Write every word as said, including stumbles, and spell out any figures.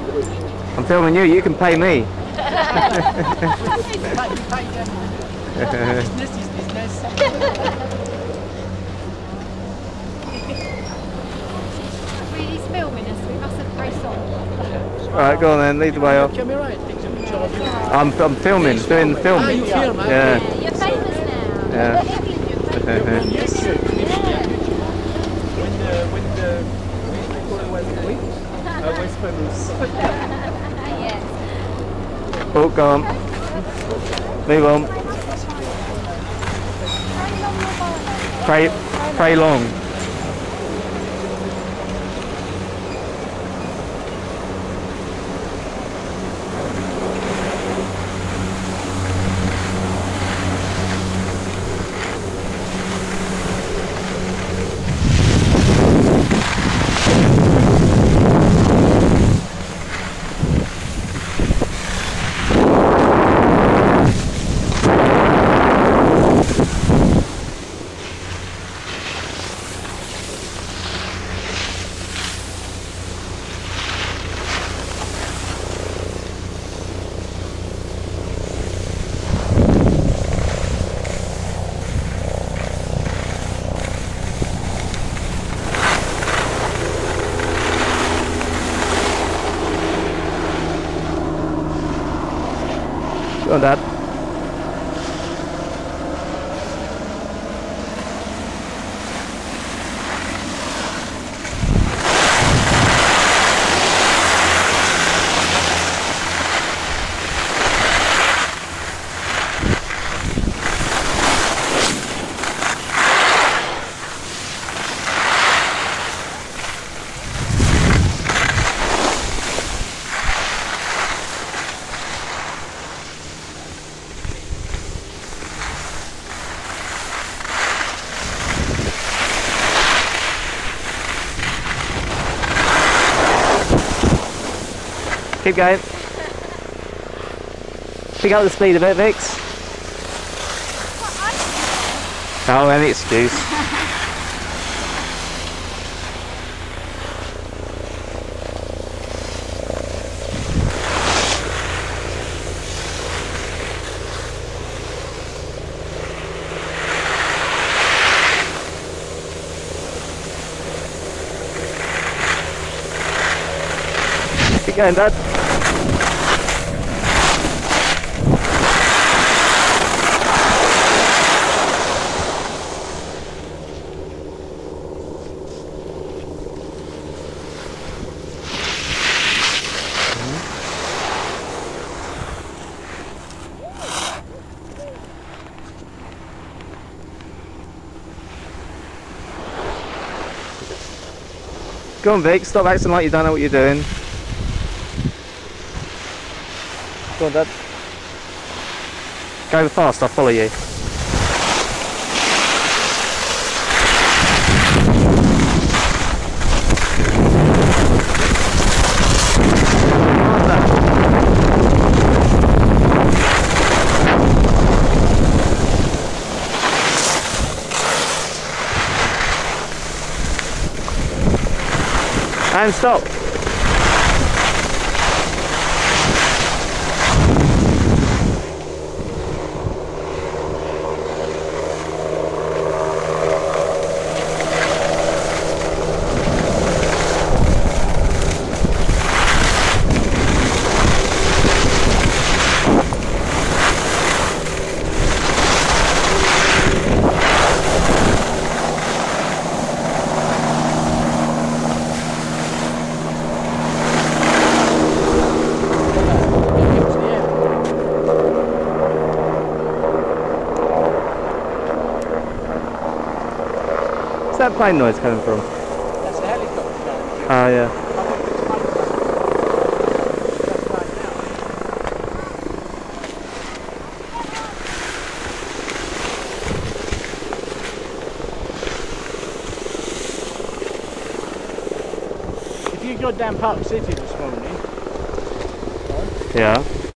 I'm filming you, you can pay me. Business is business. He's filming us, we mustn't press on. Alright, go on then, lead the way off. I'm, I'm filming, doing the film. Ah, you film, yeah. Yeah, you're famous now. Yeah. When the when the West famous. Yes. Oh, go on. Move on. Pray, pray long. Go on, Dad. Keep going. Pick up the speed a bit, Vix. Oh, any excuse. Keep going, Dad. Go on, Vic, stop acting like you don't know what you're doing. Go on, Dad. Go fast, I'll follow you. And stop. Where's that plane noise coming from? That's a helicopter. Oh yeah. If you go down Park City this morning, Yeah.